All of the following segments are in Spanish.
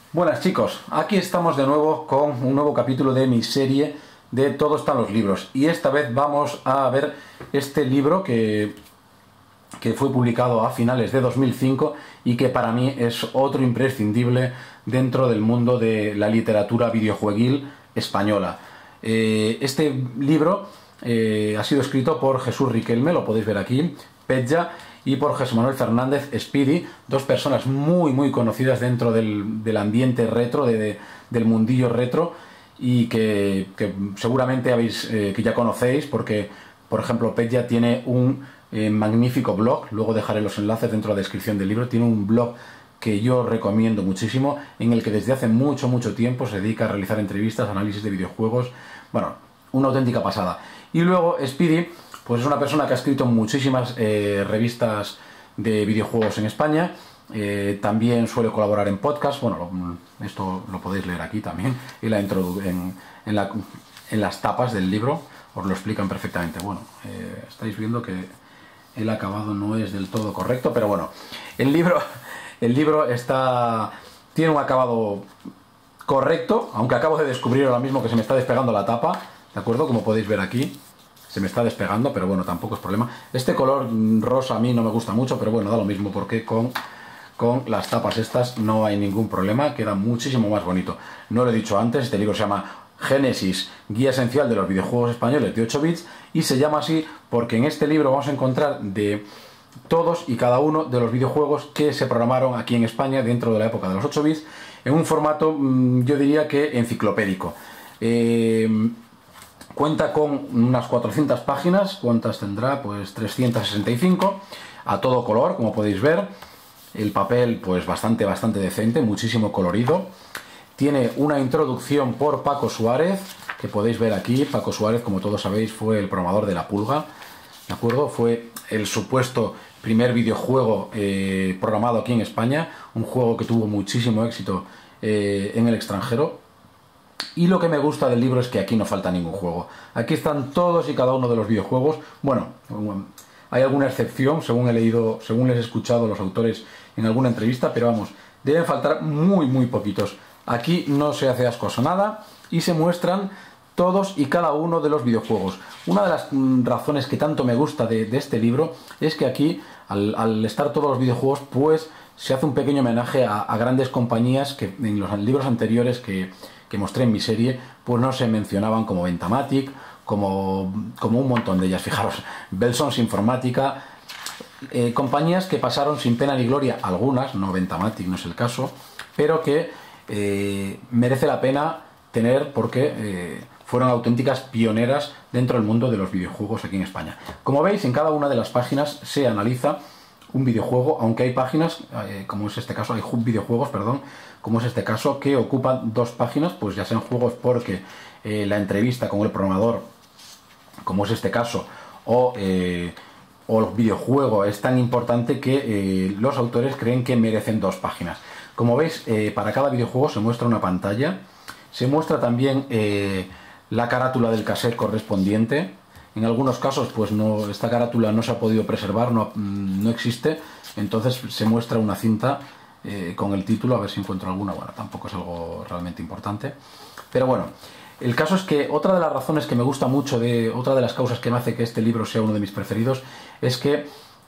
Buenas chicos, aquí estamos de nuevo con un nuevo capítulo de mi serie de Todo está en los libros. Y esta vez vamos a ver este libro que fue publicado a finales de 2005 y que para mí es otro imprescindible dentro del mundo de la literatura videojueguil española. Este libro ha sido escrito por Jesús Riquelme, lo podéis ver aquí, Petja, y por José Manuel Fernández Speedy, dos personas muy conocidas dentro del ambiente retro, del mundillo retro, y que seguramente que ya conocéis, porque por ejemplo Petja tiene un magnífico blog, luego dejaré los enlaces dentro de la descripción del libro. Tiene un blog que yo recomiendo muchísimo, en el que desde hace mucho tiempo se dedica a realizar entrevistas, análisis de videojuegos, bueno, una auténtica pasada. Y luego Speedy, pues es una persona que ha escrito muchísimas revistas de videojuegos en España. También suele colaborar en podcast. Bueno, esto lo podéis leer aquí también, y en las tapas del libro os lo explican perfectamente. Bueno, estáis viendo que el acabado no es del todo correcto, pero bueno, el libro tiene un acabado correcto, aunque acabo de descubrir ahora mismo que se me está despegando la tapa, ¿de acuerdo? Como podéis ver aquí, se me está despegando, pero bueno, tampoco es problema. Este color rosa a mí no me gusta mucho, pero bueno, da lo mismo, porque con las tapas estas no hay ningún problema, queda muchísimo más bonito. No lo he dicho antes, este libro se llama Génesis, guía esencial de los videojuegos españoles de 8 bits, y se llama así porque en este libro vamos a encontrar de todos y cada uno de los videojuegos que se programaron aquí en España dentro de la época de los 8 bits, en un formato, yo diría que enciclopédico. Cuenta con unas 400 páginas. ¿Cuántas tendrá? Pues 365, a todo color, como podéis ver. El papel pues bastante decente, muchísimo colorido. Tiene una introducción por Paco Suárez, que podéis ver aquí. Paco Suárez, como todos sabéis, fue el programador de La Pulga, ¿de acuerdo? Fue el supuesto primer videojuego programado aquí en España, un juego que tuvo muchísimo éxito en el extranjero. Y lo que me gusta del libro es que aquí no falta ningún juego. Aquí están todos y cada uno de los videojuegos. Bueno, hay alguna excepción, según he leído, según les he escuchado a los autores en alguna entrevista, pero vamos, deben faltar muy poquitos. Aquí no se hace ascoso nada y se muestran todos y cada uno de los videojuegos. Una de las razones que tanto me gusta de este libro es que aquí, al estar todos los videojuegos, pues se hace un pequeño homenaje a grandes compañías que en los libros anteriores que mostré en mi serie, pues no se mencionaban, como Ventamatic, como un montón de ellas. Fijaros, Belsons Informática, compañías que pasaron sin pena ni gloria, algunas, no Ventamatic, no es el caso, pero que merece la pena tener porque fueron auténticas pioneras dentro del mundo de los videojuegos aquí en España. Como veis, en cada una de las páginas se analiza un videojuego, aunque hay páginas, como es este caso, hay videojuegos, perdón, como es este caso, que ocupan dos páginas, pues ya sean juegos porque la entrevista con el programador, como es este caso, o el videojuego es tan importante que los autores creen que merecen dos páginas. Como veis, para cada videojuego se muestra una pantalla, se muestra también la carátula del cassette correspondiente. En algunos casos, pues no, esta carátula no se ha podido preservar, no existe, entonces se muestra una cinta con el título, a ver si encuentro alguna. Bueno, tampoco es algo realmente importante, pero bueno, el caso es que otra de las razones que me gusta mucho, otra de las causas que me hace que este libro sea uno de mis preferidos, es que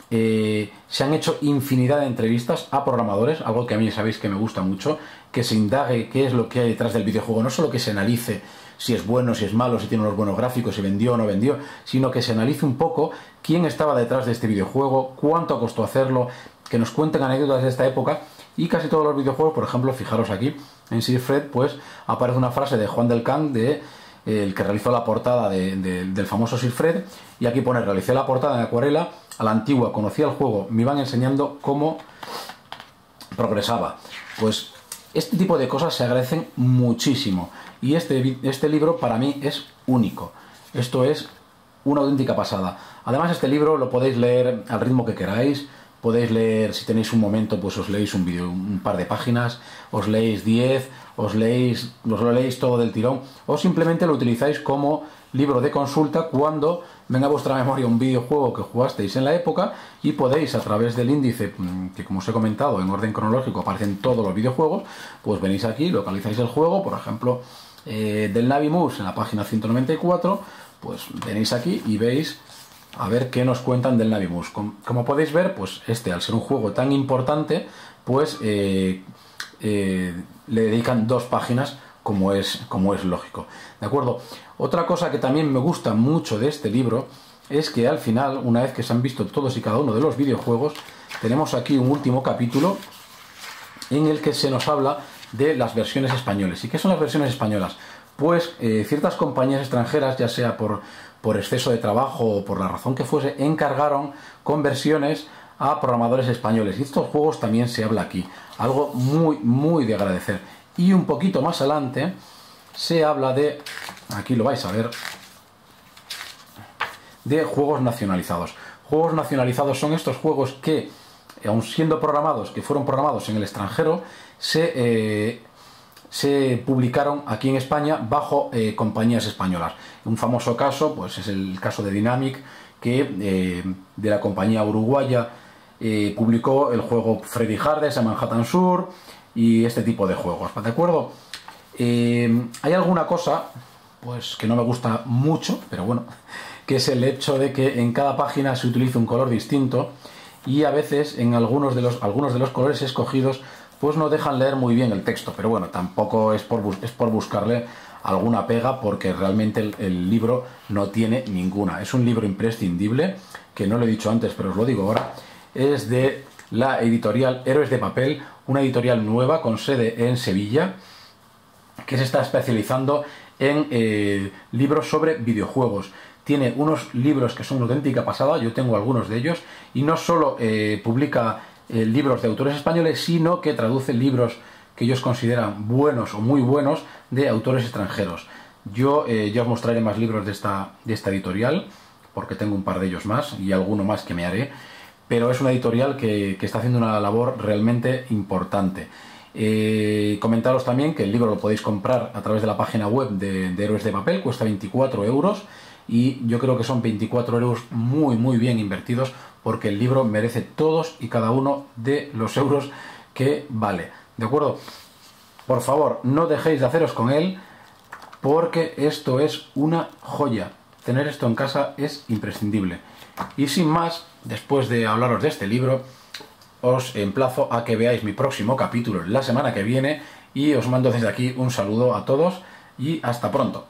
se han hecho infinidad de entrevistas a programadores, algo que a mí sabéis que me gusta mucho, que se indague qué es lo que hay detrás del videojuego, no solo que se analice si es bueno, si es malo, si tiene unos buenos gráficos, si vendió o no vendió, sino que se analice un poco quién estaba detrás de este videojuego, cuánto costó hacerlo, que nos cuenten anécdotas de esta época. Y casi todos los videojuegos, por ejemplo, fijaros aquí, en Sir Fred, pues aparece una frase de Juan del Can, el que realizó la portada del famoso Sir Fred, y aquí pone: realicé la portada en acuarela, a la antigua, conocía el juego, me iban enseñando cómo progresaba. Pues este tipo de cosas se agradecen muchísimo, y este libro para mí es único. Esto es una auténtica pasada. Además, este libro lo podéis leer al ritmo que queráis. Podéis leer, si tenéis un momento, pues os leéis un par de páginas, os leéis 10, os lo leéis todo del tirón, o simplemente lo utilizáis como libro de consulta cuando venga a vuestra memoria un videojuego que jugasteis en la época y podéis, a través del índice, que como os he comentado, en orden cronológico aparecen todos los videojuegos, pues venís aquí, localizáis el juego, por ejemplo, del Navi Moose en la página 194, pues venís aquí y veis a ver qué nos cuentan del Navi Moose. Como podéis ver, pues al ser un juego tan importante, pues le dedican 2 páginas, como es lógico, ¿de acuerdo? Otra cosa que también me gusta mucho de este libro es que al final, una vez que se han visto todos y cada uno de los videojuegos, tenemos aquí un último capítulo en el que se nos habla de las versiones españolas. ¿Y qué son las versiones españolas? Pues ciertas compañías extranjeras, ya sea por exceso de trabajo o por la razón que fuese, encargaron conversiones a programadores españoles. Y estos juegos también se habla aquí. Algo muy de agradecer. Y un poquito más adelante se habla de, aquí lo vais a ver, de juegos nacionalizados. Juegos nacionalizados son estos juegos que, aun siendo programados, que fueron programados en el extranjero, se publicaron aquí en España bajo compañías españolas. Un famoso caso, pues es el caso de Dynamic, que de la compañía uruguaya publicó el juego Freddy Hardest a Manhattan Sur y este tipo de juegos, ¿de acuerdo? Hay alguna cosa pues que no me gusta mucho, pero bueno, que es el hecho de que en cada página se utiliza un color distinto y a veces en algunos de los colores escogidos pues no dejan leer muy bien el texto, pero bueno, tampoco es por buscarle alguna pega, porque realmente el libro no tiene ninguna. Es un libro imprescindible, que no lo he dicho antes, pero os lo digo ahora. Es de la editorial Héroes de Papel, una editorial nueva con sede en Sevilla, que se está especializando en libros sobre videojuegos. Tiene unos libros que son una auténtica pasada, yo tengo algunos de ellos, y no solo publica libros de autores españoles, sino que traduce libros que ellos consideran buenos o muy buenos de autores extranjeros. Yo ya os mostraré más libros de esta editorial, porque tengo un par de ellos más y alguno más que me haré, pero es una editorial que está haciendo una labor realmente importante. Comentaros también que el libro lo podéis comprar a través de la página web de Héroes de Papel, cuesta 24 euros, y yo creo que son 24 euros muy bien invertidos, porque el libro merece todos y cada uno de los euros que vale, ¿de acuerdo? Por favor, no dejéis de haceros con él, porque esto es una joya. Tener esto en casa es imprescindible. Y sin más, después de hablaros de este libro, os emplazo a que veáis mi próximo capítulo la semana que viene, y os mando desde aquí un saludo a todos y hasta pronto.